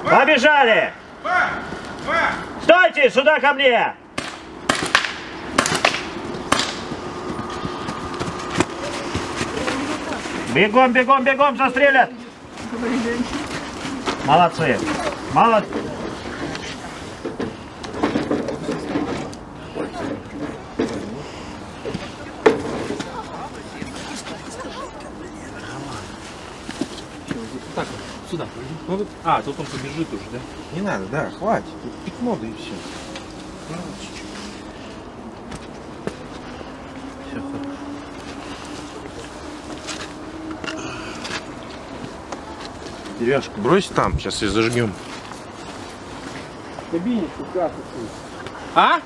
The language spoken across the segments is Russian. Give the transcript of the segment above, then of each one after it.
Побежали! Стойте! Сюда ко мне! Бегом, бегом, бегом! Застрелят! Молодцы! Молодцы! Так, сюда. Ну, вот. А, тут он побежит уже, да? Не надо, да, хватит. Тут пятно, да и все. Все хорошо. Деревяшку брось там, сейчас ее зажгем. Кабинет, газ. А?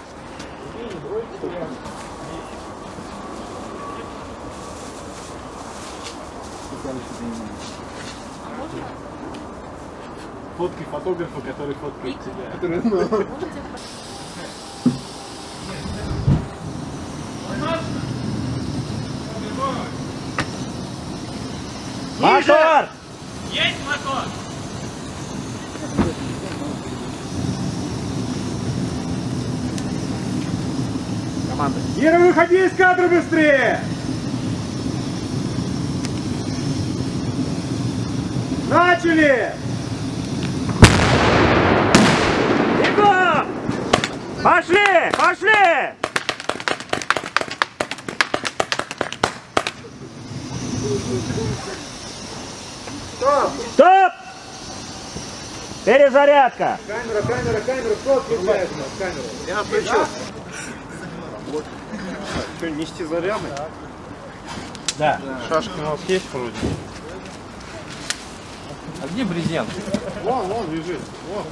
Фотки фотографа, который фоткает тебя. Мотор! Есть мотор! Команда. Ира, выходи из кадра быстрее! Начали! Бегом! Пошли! Пошли! Стоп! Перезарядка! Камера, стоп, камеру. Я включил. Что, нести заряды? Да. Шашка у нас есть вроде. А где брезент? Вон лежит. Вон.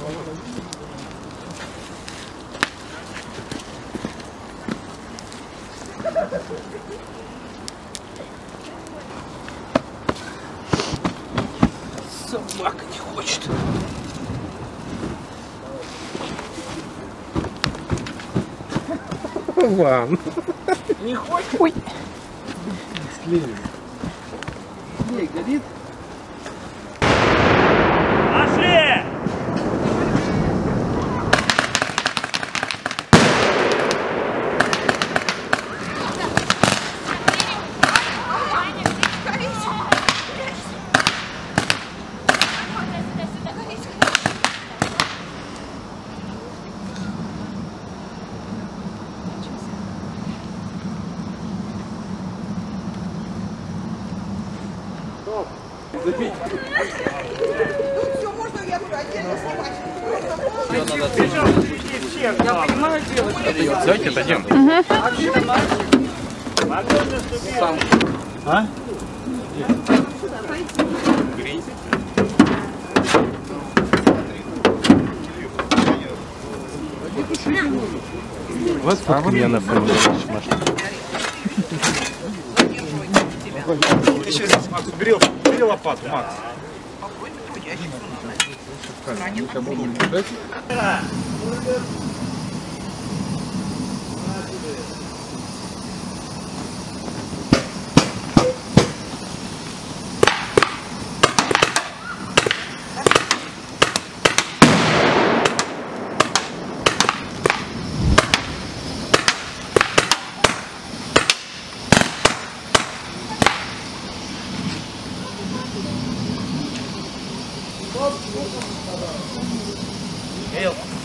Собака не хочет. Ван. Не хочет? Ой. Склеили. Не, горит. Пошли! Запить. Все, можно, я говорю, отдельно снимать. Я понимаю, Давайте отойдем. Сам. А? Вот фотка меня на фоне. Макс, бери лопату, Макс. Эй,